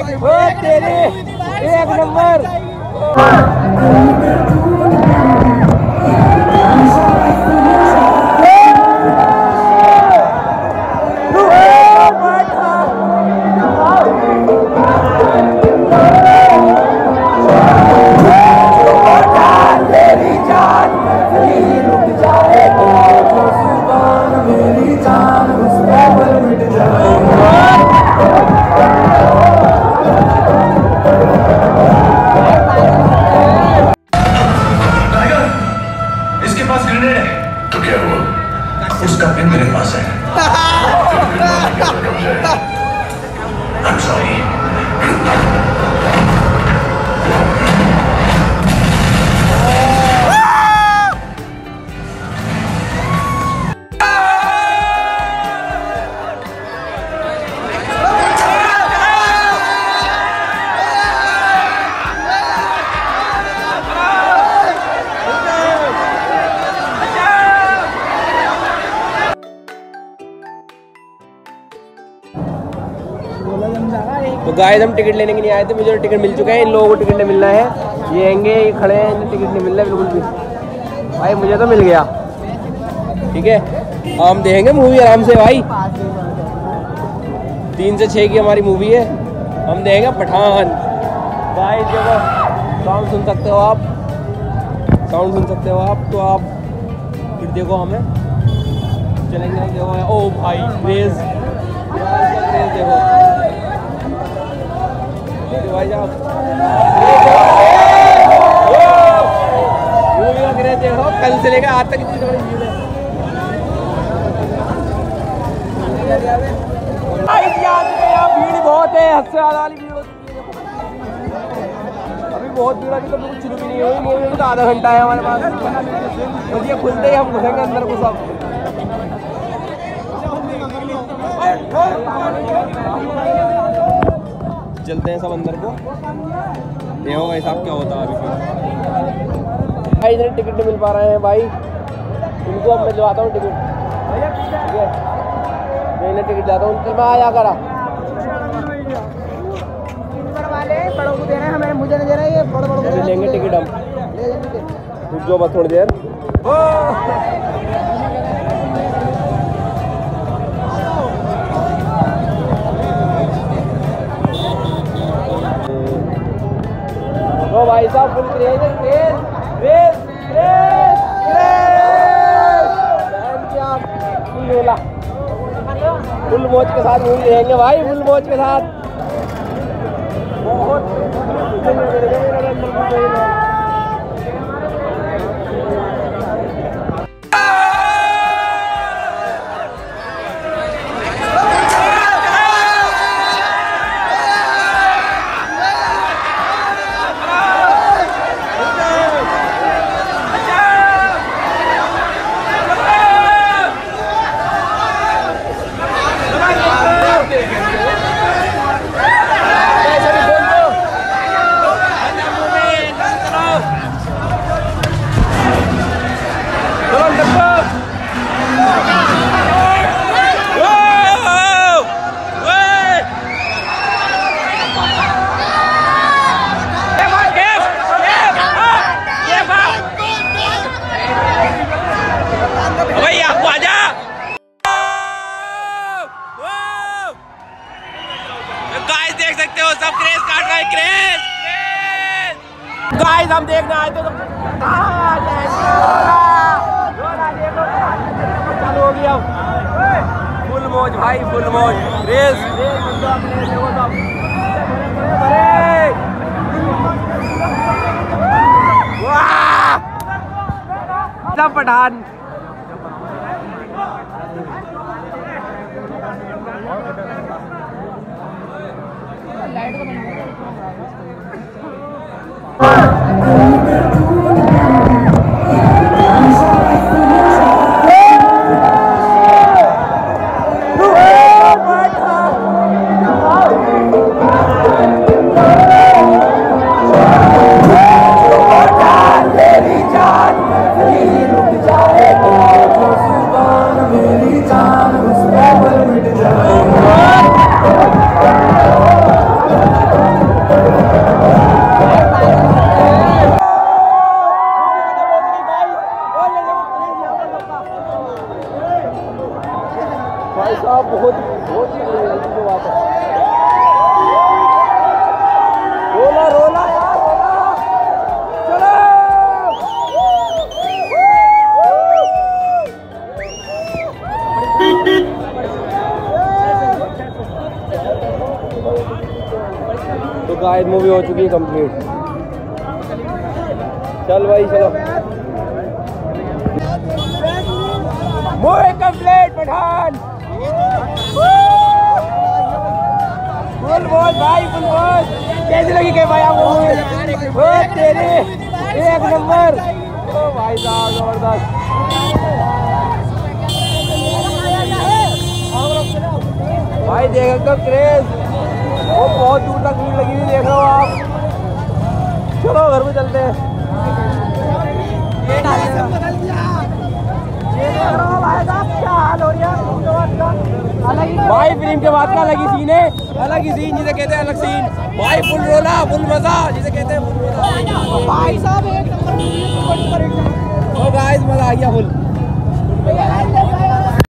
ओ तेरे एक नंबर। उसका पिन मेरे पास है। I'm sorry। तो गाइस हम टिकट लेने के लिए आए थे, मुझे टिकट मिल चुका है, इन लोगों को टिकट नहीं मिलना है। ये आएंगे, ये खड़े हैं, इन्हें टिकट नहीं मिल रहा है बिल्कुल भी। भाई मुझे तो मिल गया, ठीक है। हम देखेंगे मूवी आराम से भाई। 3 से 6 की हमारी मूवी है, हम देखेंगे पठान। गाइस देखो, साउंड सुन सकते हो आप, साउंड सुन सकते हो आप। तो आप फिर देखो हमें चलेंगे। देखो ओ भाई क्रेज, क्रेज देखो भाई साहब, मूवी का क्रेज देखो। कल से लेकर आज तक इतनी बड़ी भीड़ है। यहाँ भीड़ बहुत है, हद से ज़्यादा वाली भीड़ होती है। अभी बहुत भीड़, अभी तो बिल्कुल शुरू भी नहीं हुई मूवी में, तो आधा घंटा है हमारे पास। बस ये खुलते ही हम घुसेंगे अंदर को सब। चलते हैं सब अंदर को, देखो भाई साहब क्या होता है अभी। भाई इधर टिकट नहीं मिल पा रहे हैं भाई, इनको अब मैं दिलवाता हूँ टिकट, ठीक है। मैं इन्हें टिकट दिलाता हूँ, चल मैं आया करा। बड़ों को देना है, हमें मुझे नहीं देना, ये बड़ों को लेंगे टिकट हम, रुक जाओ बस थोड़ी देर। तो भाई साहब फुल क्रेज है, craze craze craze craze, full मेला, फुल मौज के साथ मूवी देखेंगे भाई, फुल मौज के साथ। बहुत देख सकते हो सब क्रेज काट रहा है, क्रेज क्रेज। गाइस हम देखने आए थे तो चालू हो गया, फुल मौज भाई, फुल मौज, क्रेज सब पठान। तो गाइस मूवी हो चुकी है कंप्लीट। चल भाई चलो, मूवी कंप्लीट पठान। फुल बोल भाई, फुल बोल। कैसी लगी के भाई आपको मूवी? ओ तेरे एक नंबर। ओ भाई साहब जबरदस्त। भाई देख तो क्रेज, वो बहुत दूर तक भीड़ लगी हुई, देख रहे हो आप। चलो घर में चलते हैं। भाई फिल्म के बाद का अलग ही सीन है, अलग ही सीन जिसे कहते हैं अलग सीन। भाई फुल रोला, फुल मजा जिसे कहते हैं फुल मजा। भाई साहब एक नंबर। ओ गाइस मजा आ गया फुल।